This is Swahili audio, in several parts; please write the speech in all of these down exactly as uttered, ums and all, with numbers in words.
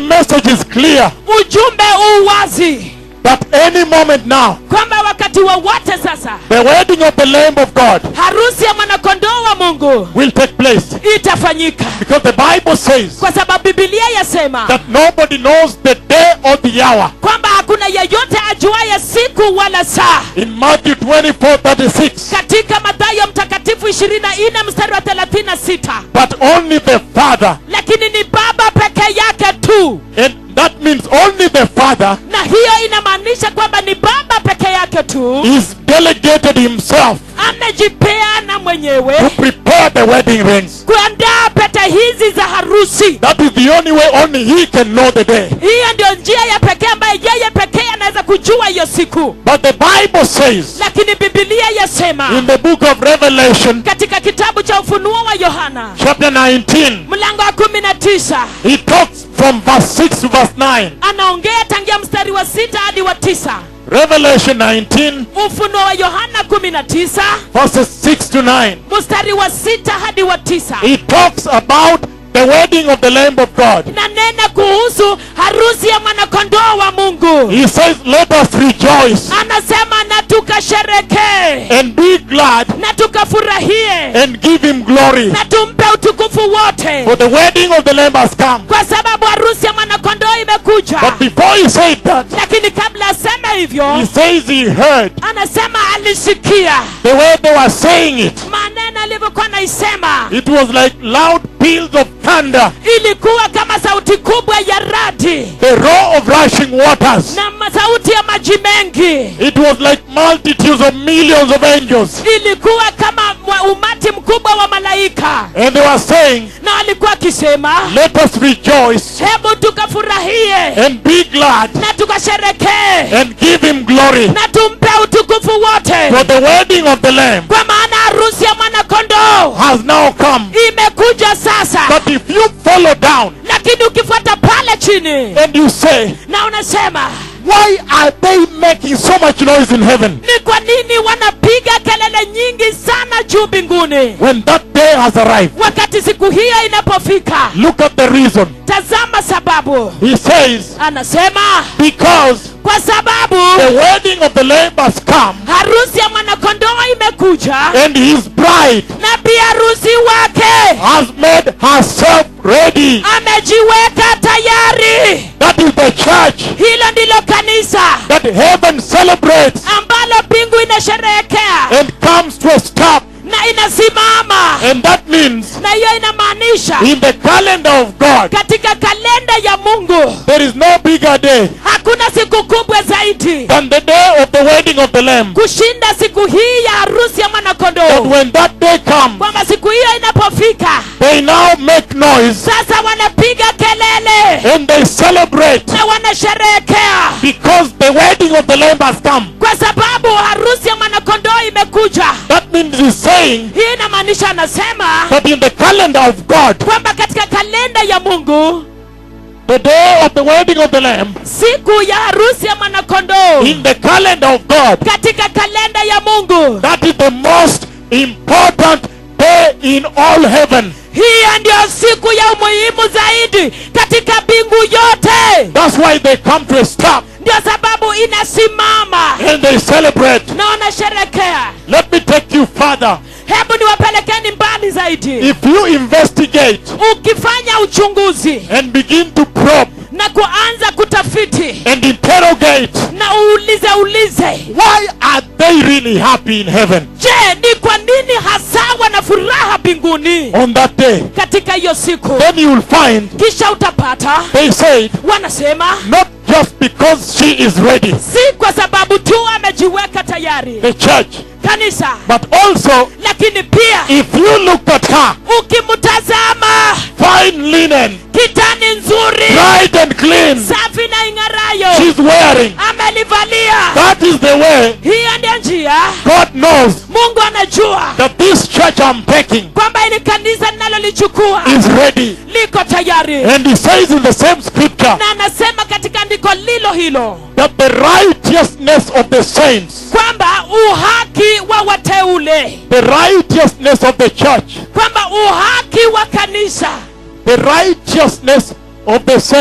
message is clear. Ujumbe uwazi. That any moment now, kwamba wakati wowote sasa, the wedding of the Lamb of God, harusi ya mwanakondoo wa Mungu, will take place. itafanyika. Because the Bible says kwa sababu Biblia yasema that nobody knows the day or the hour. kwamba hakuna yeyote ajuaye siku wala saa. In Matthew twenty-four thirty-six. Katika Mathayo mtakatifu ishirini na nne mstari wa thelathini na sita. But only the Father. Lakini ni Baba peke yake tu. And that means only the Father. Na hiyo inamaanisha kwamba ni Baba peke yake tu. Is delegated himself. Amejipeana mwenyewe. To prepare the wedding rings. Kuandaa pete hizi za harusi. That is the only way only he can know the day. Hiyo ndio njia ya pekee ambayo yeye pekee anaweza kujua hiyo siku. But the Bible says. Lakini Biblia yasema. In the book of Revelation. Katika kitabu cha Ufunuo wa Yohana. Chapter nineteen. Mlango wa kumi na tisa. He talks from verse six to verse nine. Anaongea tangia mstari wa sita hadi wa tisa. Revelation nineteen. Ufunuo wa Yohana kumi na tisa. Verses six to nine. Mstari wa sita hadi wa tisa. He talks about the wedding of the Lamb of God. Na nena kuhusu harusi ya mwanakondoo wa Mungu. He says, let us rejoice. Anasema na tukasherehekee. And be glad. Na tukafurahie. And give him glory. Na tumpe utukufu wote. For the wedding of the Lamb has come. Kwa sababu harusi ya mwanakondoo imekuja. But before he said that, lakini kabla aseme hivyo, he says he heard. Anasema alisikia. The way they were saying it. Maneno alivyokuwa naisema. It was like loud peals of thunder. Ilikuwa kama sauti kubwa ya radi. The roar of rushing waters. Na sauti ya maji mengi. It was like multitudes of millions of angels. Ilikuwa kama umati mkubwa wa malaika. And they were saying, na alikuwa akisema, let us rejoice. Hebu tukafurahie. And be glad. Na tukasherehekee. And give him glory. Na tumpe utukufu wote. For the wedding of the Lamb. Kwa maana harusi ya mwanakondoo has now come. Imekuja sasa. But if you follow down. Lakini ukifuata pale chini. And you say, na unasema, why are they making so much noise in heaven? Ni kwa nini wanapiga kelele nyingi sana juu mbinguni? When that day has arrived. Wakati siku hiyo inapofika. Look at the reason. Tazama sababu. He says, anasema, because kwa sababu the wedding of the Lamb has come. Harusi ya mwanakondoo imekuja. And his bride. Na pia harusi wake has made herself ready. Amejiweka tayari. That is the church. Hilo ndilo kanisa. That heaven celebrates. Ambalo mbingu inasherehekea. And comes to a stop. Na inasimama. And that means. Na hiyo inamaanisha. In the calendar of God. Katika kalenda ya Mungu. There is no bigger day. Hakuna siku kubwa zaidi. Than the day of the wedding of the Lamb. Kushinda siku hii ya harusi ya mwanakondoo. That when that day comes. Kwamba siku hiyo inapofika. They now make noise. Sasa wanapiga kelele. And they celebrate. Na wanasherehekea. Because the wedding of the Lamb has come. Kwa sababu harusi ya mwanakondoo imekuja. That means he's saying. Hii inamaanisha anasema. That in the calendar of God. Kwamba katika kalenda ya Mungu. The day of the wedding of the Lamb. Siku ya harusi ya mwanakondoo. In the calendar of God. Katika kalenda ya Mungu. That is the most important day in all heaven. Hiyo ndio siku ya umuhimu zaidi katika mbingu yote. That's why they come to a stop. Ndio sababu inasimama. And they celebrate. Na wanasherehekea. Let me take you further. Hebu niwapelekeni mbali zaidi. If you investigate. Ukifanya uchunguzi. And begin to probe. Na kuanza kutafiti. And interrogate. Na uulize ulize. Why are they really happy in heaven? Je, ni kwa nini hasa wana furaha mbinguni? On that day. Katika hiyo siku. Then you will find. Kisha utapata. They said. Wanasema. Not just because she is ready. Si kwa sababu tu amejiweka tayari. The church. Kanisa. But also. Lakini pia. If you look at her. Ukimtazama. Fine linen. Kitani nzuri. Bright and clean. Safi na ingarayo. She's wearing. Amelivalia. That is the way. Hiyo ndio njia. God knows. Mungu anajua. That this church I'm taking. Kwamba ili kanisa ninalolichukua. Is ready. Liko tayari. And he says in the same scripture. Na anasema katika andiko lilo hilo. That the righteousness of the saints. Kwamba uhaki wa wateule. The righteousness of the church. Kwamba uhaki wa kanisa. The righteousness of the saints.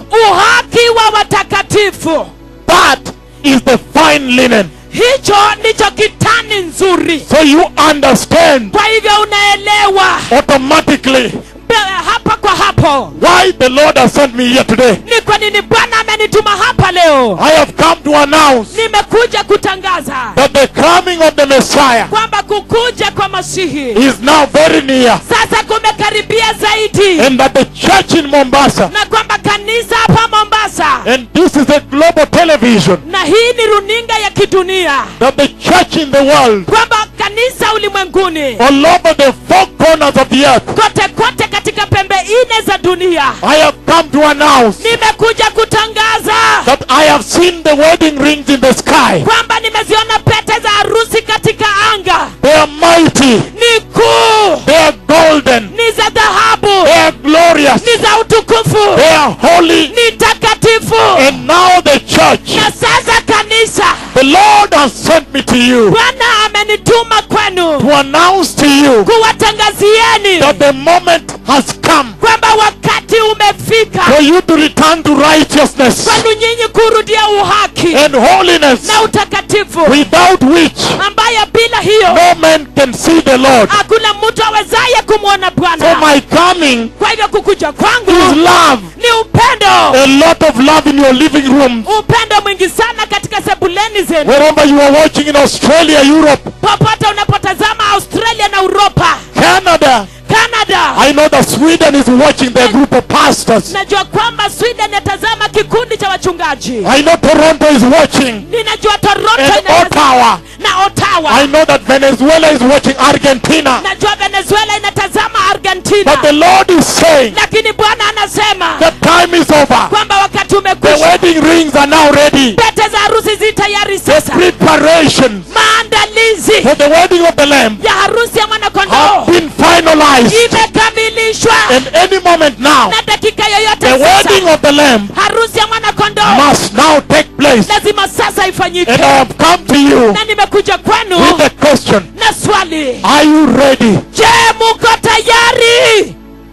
uhaki wa watakatifu. That is the fine linen. Hicho ndicho kitani nzuri. So you understand Kwa hivyo unaelewa automatically hapa kwa hapo why the Lord has sent me here today. ni kwa nini Bwana amenituma hapa leo. I have come to announce Nimekuja kutangaza that the coming of the Messiah kwamba kukuja kwa Masihi is now very near, sasa kumekaribia zaidi, and that the church in Mombasa, na kwamba kanisa hapa Mombasa, and this is a global television, na hii ni runinga ya kidunia, that the church in the world, kwamba kanisa ulimwenguni all over the four corners of the earth, kote kote katika pembe nne za dunia, I have come to announce nimekuja kutangaza that I have seen the wedding rings in the sky. kwamba nimeziona pete za harusi katika anga. They are mighty, Ni kuu, they are golden, ni za dhahabu, they are glorious, ni za utukufu, they are holy. ni takatifu. And now the church, Na sasa kanisa, the Lord has sent me to you Bwana amenituma kwenu to announce to you kuwatangazieni that the moment has come kwamba wakati umefika for you to return to righteousness kwenu nyinyi kurudia uhaki and holiness, na utakatifu, without which ambayo bila hiyo no man can see the Lord. hakuna mtu awezaye kumwona So Bwana. my coming Kwa hivyo kukuja is kwangu love, ni upendo, a lot of love in your living room, upendo mwingi sana katika sebuleni zenu, wherever you are watching, in Australia, Europe, popote unapotazama Australia na Uropa, Canada. Canada. I know that Sweden is watching their group of pastors. Najua kwamba Sweden yatazama kikundi cha wachungaji. I know Toronto is watching, Ninajua Toronto and inatazama Ottawa. na Ottawa. I know that Venezuela is watching, Argentina. Najua Venezuela inatazama Argentina. But the Lord is saying Lakini Bwana anasema the time is over. kwamba wakati The umekwisha. wedding rings are now ready. Pete za harusi zi tayari The sasa. preparations Maandalizi for the wedding of the Lamb ya harusi ya mwana have kondoo been finalized. imekamilishwa. And any moment now, Na dakika yoyote the wedding sasa of the Lamb harusi ya mwana kondoo must now take place. lazima sasa ifanyike. And I have come to you Na nimekuja kwenu with a question. na swali. Are you ready? Je, muko tayari?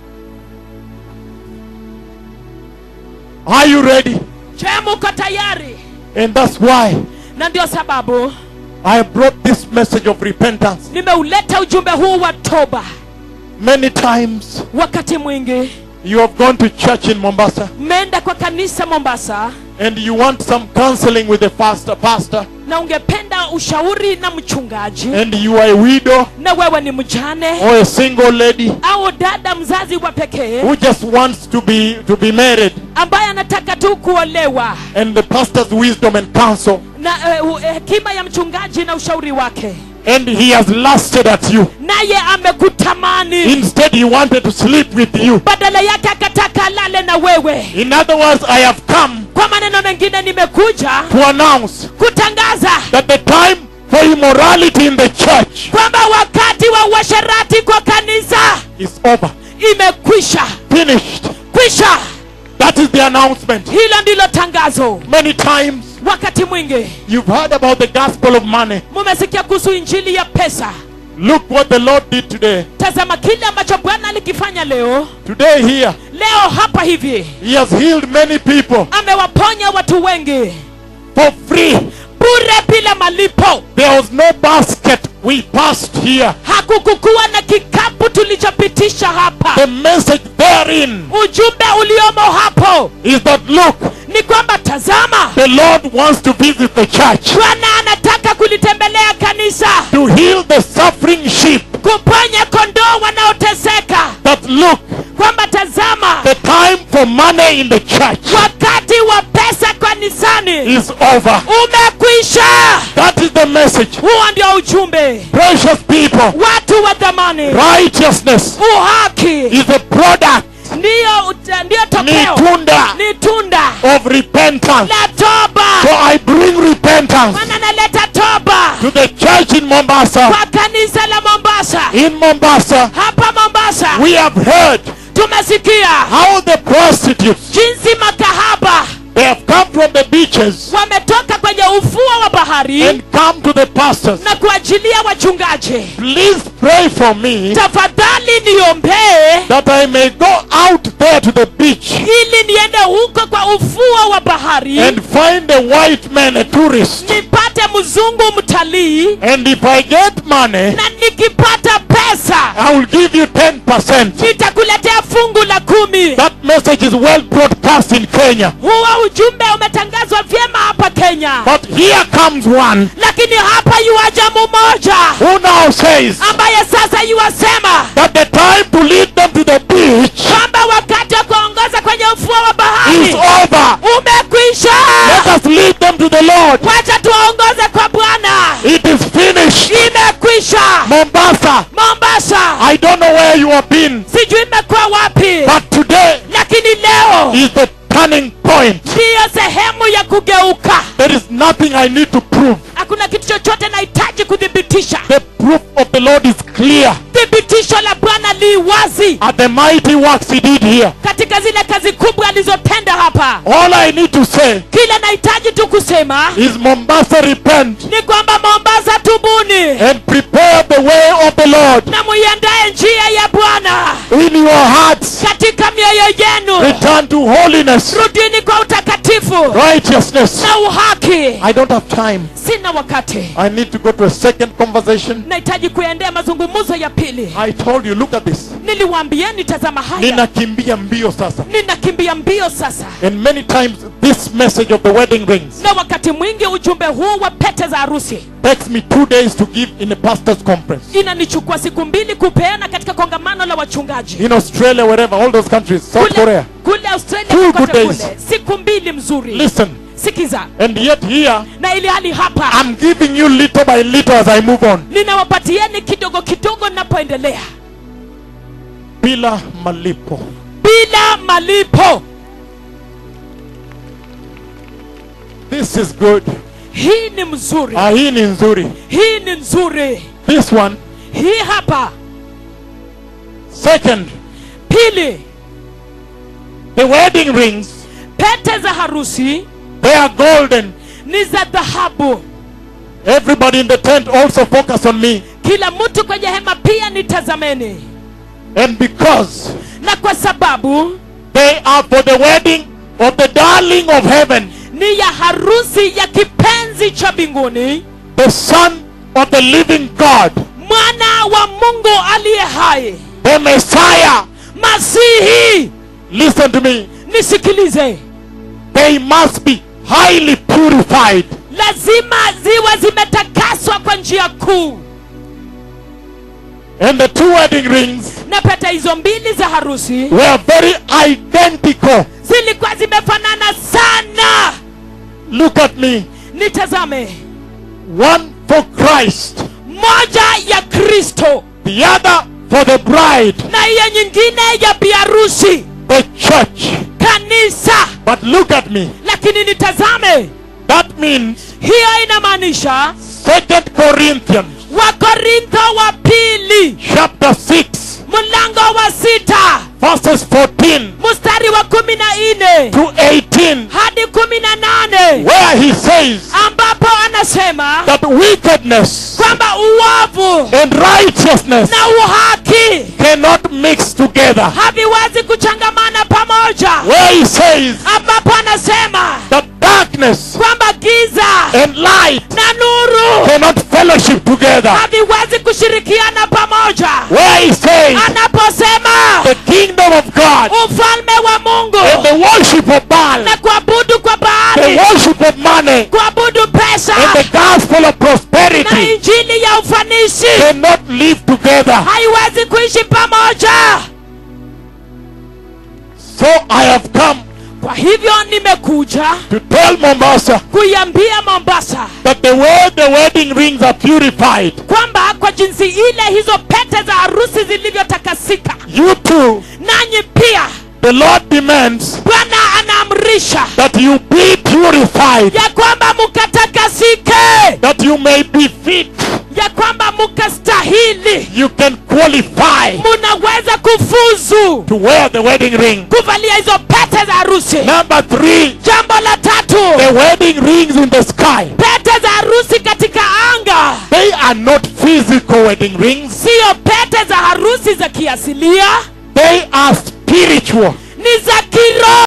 Are you ready? Je, muko tayari? And that's why Na ndio sababu I have brought this message of repentance. nimeuleta ujumbe huu wa toba. Many times Wakati mwingi you have gone to church in Mombasa mmeenda kwa kanisa Mombasa and you want some counseling with the pastor, pastor, na ungependa ushauri na mchungaji, and you are a widow na wewe ni mjane or a single lady au dada mzazi wa pekee who just wants to be to be married, ambaye anataka tu kuolewa, and the pastor's wisdom and counsel, na uh, hekima ya mchungaji na ushauri wake, and he has lusted at you. naye amekutamani, Instead, he wanted to sleep with you. badala yake akataka lale na wewe. In other words, I have come Kwa maneno mengine nimekuja to announce kutangaza that the time for immorality in the church kwamba wakati wa uasherati kwa kanisa is over. imekwisha. Finished. Kwisha. That is the announcement. Hilo ndilo tangazo. Many times Wakati mwingi you've heard about the gospel of money. mumesikia kuhusu injili ya pesa. Look what the Lord did today. Tazama kile ambacho Bwana alikifanya leo. Today here, Leo hapa hivi he has healed many people amewaponya watu wengi for free. bure bila malipo. There was no basket we passed here. Hakukukuwa na kikapu tulichopitisha hapa. The message therein Ujumbe uliomo hapo is that, look, ni kwamba tazama, the Lord wants to visit the church Bwana anataka kulitembelea kanisa, to heal the suffering sheep. kuponya kondoo wanaoteseka. That, look, Kwamba tazama, the time for money in the church wakati wa pesa kanisani is over. umekwisha. That is the message. Huo ndio ujumbe. Precious people, Watu wa dhamani, righteousness uhaki is a product, ndio uta- ndio ni tokeo, tunda ni tunda of repentance. la toba. So I bring repentance Maana naleta toba to the church in Mombasa. kwa kanisa la Mombasa. In Mombasa, Hapa Mombasa we have heard tumesikia how the prostitutes, jinsi makahaba they have come from the beaches wametoka kwenye ufuo wa bahari and come to the pastors. na kuajilia wachungaji, Please pray for me tafadhali niombee that I may go out there to the beach ili niende huko kwa ufuo wa bahari and find a white man, a tourist. nipate mzungu mtalii, And if I get money, na nikipata pesa I will give you ten percent. nitakuletea fungu la kumi. That message is well broadcast in Kenya. Huo ujumbe umetangazwa vyema hapa Kenya. But here comes one Lakini hapa yuaja mmoja who now says ambaye sasa yuwasema that the time to lead them to the beach kwamba wakati wa kuongoza kwenye ufuo wa is bahari over. umekwisha. Let us lead them to the Lord. Wacha tuwaongoze kwa Bwana. It is finished. Imekwisha. Mombasa, Mombasa, I don't know where you have been, sijui imekuwa wapi, but today lakini leo is the turning point. ndiyo sehemu ya kugeuka. There is nothing I need to prove. Hakuna kitu chochote nahitaji kudhibitisha. The proof of the Lord is clear Thibitisho la Bwana li wazi at the mighty works he did here. katika zile kazi kubwa alizotenda hapa. All I need to say Kile nahitaji tu kusema is Mombasa, repent ni kwamba Mombasa, tubuni and prepare the way of the Lord na muiandae njia ya Bwana in your hearts. katika mioyo yenu. Return to holiness, Rudini kwa utakatifu righteousness. na uhaki. I don't have time. Sina wakati, I need to go to a second conversation. nahitaji kuendea mazungumzo ya pili. I told you, look at this. Niliwaambieni tazama haya, Ninakimbia mbio sasa. ninakimbia mbio sasa. And many times this message of the wedding rings Na wakati mwingi ujumbe huu wa pete za harusi takes me two days to give in a pastor's conference. inanichukua siku mbili kupeana katika kongamano la wachungaji In Australia, wherever, all those countries, South Korea. kule, kule Australia, Two kote good days. kule. Siku mbili mzuri. Listen, Sikiza. and yet here, Na ili hali hapa I'm giving you little by little as I move on. ninawapatieni kidogo kidogo ninapoendelea, Bila malipo. bila malipo. This is good. Hii ni mzuri, Ah, hii ni nzuri. hii ni nzuri. This one. Hii hapa Second, pili, the wedding rings, pete za harusi they are golden. ni za dhahabu. Everybody in the tent also focus on me. Kila mtu kwenye hema pia nitazameni, And because na kwa sababu they are for the wedding of the darling of heaven, ni ya harusi ya kipenzi cha mbinguni, the Son of the living God, mwana wa Mungu aliye hai, the Messiah. Masihi. Listen to me. Nisikilize, They must be highly purified. lazima ziwe zimetakaswa kwa njia kuu. And the two wedding rings Na pete hizo mbili za harusi were very identical. zilikuwa zimefanana sana. Look at me. Nitazame, One for Christ, moja ya Kristo the other for the bride, na hiyo nyingine ya biharusi, the church. kanisa. But look at me. Lakini nitazame, That means hiyo inamaanisha Second Corinthians Wakorintho wa pili chapter six, mlango wa sita verses fourteen mstari wa kumi na nne to eighteen, hadi kumi na nane where he says ambapo anasema that wickedness kwamba uovu and righteousness na uhaki cannot mix together. haviwezi kuchangamana pamoja, Where he says ambapo anasema that darkness kwamba giza and light na nuru cannot fellowship together. haviwezi kushirikiana pamoja, Where he says anaposema the kingdom of God ufalme wa Mungu and the worship of Baal, na kuabudu kwa the Baali, worship of money, kuabudu pesa and the gospel of na prosperity injili ya ufanisi cannot live together. haiwezi kuishi pamoja. So I have come Kwa hivyo nimekuja to tell Mombasa kuiambia Mombasa that the way the wedding rings are purified, kwamba kwa jinsi ile hizo pete za harusi zilivyotakasika, you too, nanyi pia the Lord demands Bwana anaamrisha that you be purified, ya kwamba mkatakasike, that you may be fit ya kwamba mukastahili, you can qualify munaweza kufuzu to wear the wedding ring. kuvalia hizo pete za harusi. Number three, Jambo la tatu, the wedding rings in the sky. pete za harusi katika anga. They are not physical wedding rings. Sio pete za harusi za kiasilia, They are spiritual. ni za kiroho.